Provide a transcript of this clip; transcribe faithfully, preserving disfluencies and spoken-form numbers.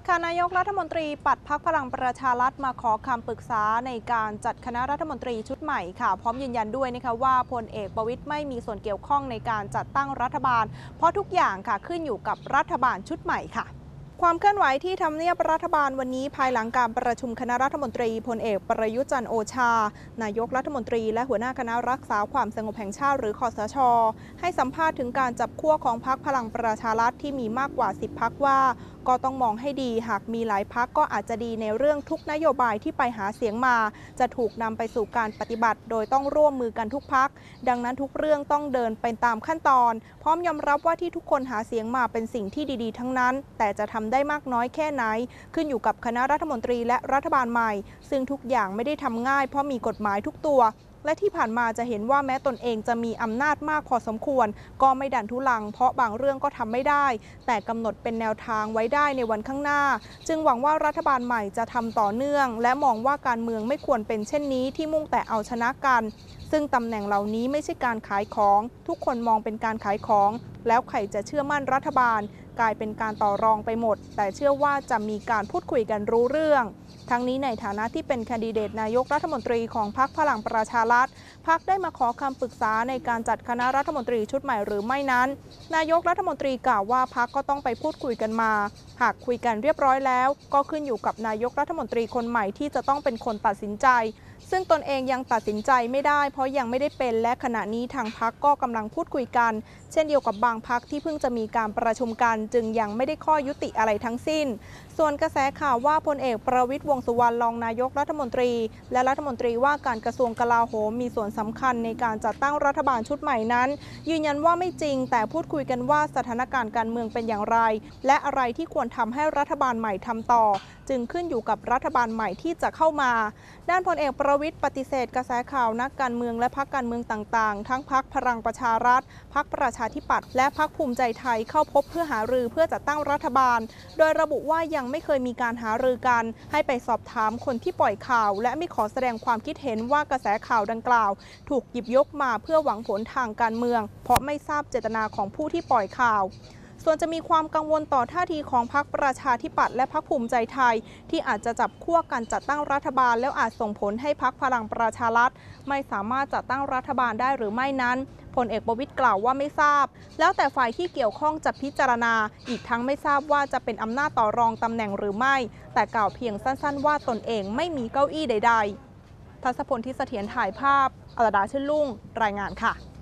ค่ะนายกรัฐมนตรีปัดพรรคพลังประชารัฐมาขอคำปรึกษาในการจัดคณะรัฐมนตรีชุดใหม่ค่ะพร้อมยืนยันด้วยนะคะว่าพลเอกประวิตรไม่มีส่วนเกี่ยวข้องในการจัดตั้งรัฐบาลเพราะทุกอย่างค่ะขึ้นอยู่กับรัฐบาลชุดใหม่ค่ะความเคลื่อนไหวที่ทำเนียบรัฐบาลวันนี้ภายหลังการประชุมคณะรัฐมนตรีพลเอกประยุทธ์จันทร์โอชานายกรัฐมนตรีและหัวหน้าคณะรักษาความสงบแห่งชาติหรือคสช.ให้สัมภาษณ์ถึงการจับขั้วของพรรคพลังประชารัฐที่มีมากกว่าสิบพรรคว่าก็ต้องมองให้ดีหากมีหลายพรรคก็อาจจะดีในเรื่องทุกนโยบายที่ไปหาเสียงมาจะถูกนำไปสู่การปฏิบัติโดยต้องร่วมมือกันทุกพรรคดังนั้นทุกเรื่องต้องเดินไปตามขั้นตอนพร้อมยอมรับว่าที่ทุกคนหาเสียงมาเป็นสิ่งที่ดีๆทั้งนั้นแต่จะทำได้มากน้อยแค่ไหนขึ้นอยู่กับคณะรัฐมนตรีและรัฐบาลใหม่ซึ่งทุกอย่างไม่ได้ทำง่ายเพราะมีกฎหมายทุกตัวและที่ผ่านมาจะเห็นว่าแม้ตนเองจะมีอำนาจมากพอสมควรก็ไม่ดันทุลังเพราะบางเรื่องก็ทำไม่ได้แต่กำหนดเป็นแนวทางไว้ได้ในวันข้างหน้าจึงหวังว่ารัฐบาลใหม่จะทำต่อเนื่องและมองว่าการเมืองไม่ควรเป็นเช่นนี้ที่มุ่งแต่เอาชนะกันซึ่งตำแหน่งเหล่านี้ไม่ใช่การขายของทุกคนมองเป็นการขายของแล้วใครจะเชื่อมั่นรัฐบาลกลายเป็นการต่อรองไปหมดแต่เชื่อว่าจะมีการพูดคุยกันรู้เรื่องทั้งนี้ในฐานะที่เป็นแคนดิเดตนายกรัฐมนตรีของพรรคพลังประชารัฐพรรคได้มาขอคำปรึกษาในการจัดคณะรัฐมนตรีชุดใหม่หรือไม่นั้นนายกรัฐมนตรีกล่าวว่าพรรคก็ต้องไปพูดคุยกันมาหากคุยกันเรียบร้อยแล้วก็ขึ้นอยู่กับนายกรัฐมนตรีคนใหม่ที่จะต้องเป็นคนตัดสินใจซึ่งตนเองยังตัดสินใจไม่ได้เพราะยังไม่ได้เป็นและขณะนี้ทางพรรคก็กำลังพูดคุยกันเช่นเดียวกับบางพรรคที่เพิ่งจะมีการประชุมกันจึงยังไม่ได้ข้อยุติอะไรทั้งสิ้นส่วนกระแสข่าวว่าพลเอกประวิตรวงษ์สุวรรณรองนายกรัฐมนตรีและรัฐมนตรีว่าการกระทรวงกลาโหมมีส่วนสำคัญในการจัดตั้งรัฐบาลชุดใหม่นั้นยืนยันว่าไม่จริงแต่พูดคุยกันว่าสถานการณ์การเมืองเป็นอย่างไรและอะไรที่ควรทำให้รัฐบาลใหม่ทำต่อจึงขึ้นอยู่กับรัฐบาลใหม่ที่จะเข้ามาด้านพลเอกประวิตรปฏิเสธกระแสข่าวนักการเมืองและพรรคการเมืองต่างๆทั้งพรรคพลังประชารัฐพรรคประชาธิปัตย์และพรรคภูมิใจไทยเข้าพบเพื่อหารือเพื่อจัดตั้งรัฐบาลโดยระบุว่ายังไม่เคยมีการหารือกันให้ไปสอบถามคนที่ปล่อยข่าวและไม่ขอแสดงความคิดเห็นว่ากระแสข่าวดังกล่าวถูกหยิบยกมาเพื่อหวังผลทางการเมืองเพราะไม่ทราบเจตนาของผู้ที่ปล่อยข่าวส่วนจะมีความกังวลต่อท่าทีของพรรคประชาธิปัตย์และพรรคภูมิใจไทยที่อาจจะจับขั้วกันจัดตั้งรัฐบาลแล้วอาจส่งผลให้พรรคพลังประชารัฐไม่สามารถจัดตั้งรัฐบาลได้หรือไม่นั้นพลเอกประวิตรกล่าวว่าไม่ทราบแล้วแต่ฝ่ายที่เกี่ยวข้องจะพิจารณาอีกทั้งไม่ทราบว่าจะเป็นอำนาจต่อรองตำแหน่งหรือไม่แต่กล่าวเพียงสั้นๆว่าตนเองไม่มีเก้าอี้ใดๆทัศพล ทิศเสถียรถ่ายภาพอรดาชื่นลุ่งรายงานค่ะ